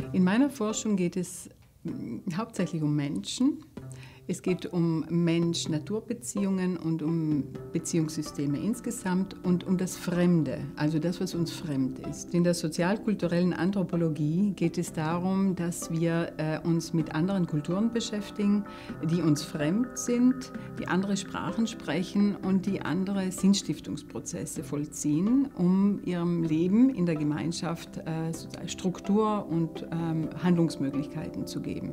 In meiner Forschung geht es hauptsächlich um Menschen. Es geht um Mensch-Natur-Beziehungen und um Beziehungssysteme insgesamt und um das Fremde, also das, was uns fremd ist. In der sozialkulturellen Anthropologie geht es darum, dass wir uns mit anderen Kulturen beschäftigen, die uns fremd sind, die andere Sprachen sprechen und die andere Sinnstiftungsprozesse vollziehen, um ihrem Leben in der Gemeinschaft Struktur und Handlungsmöglichkeiten zu geben.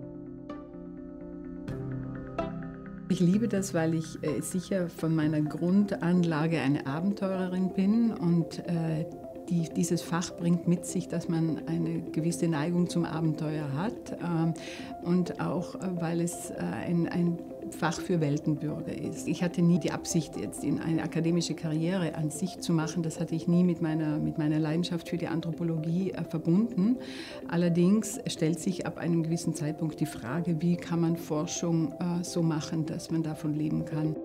Ich liebe das, weil ich sicher von meiner Grundanlage eine Abenteurerin bin und dieses Fach bringt mit sich, dass man eine gewisse Neigung zum Abenteuer hat und auch, weil es ein Fach für Weltenbürger ist. Ich hatte nie die Absicht, jetzt in eine akademische Karriere an sich zu machen. Das hatte ich nie mit meiner Leidenschaft für die Anthropologie verbunden. Allerdings stellt sich ab einem gewissen Zeitpunkt die Frage, wie kann man Forschung so machen, dass man davon leben kann.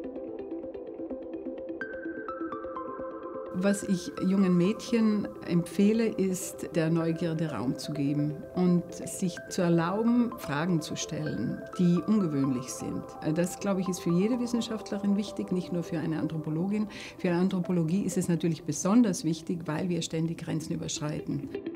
Was ich jungen Mädchen empfehle, ist, der Neugierde Raum zu geben und sich zu erlauben, Fragen zu stellen, die ungewöhnlich sind. Das, glaube ich, ist für jede Wissenschaftlerin wichtig, nicht nur für eine Anthropologin. Für eine Anthropologie ist es natürlich besonders wichtig, weil wir ständig Grenzen überschreiten.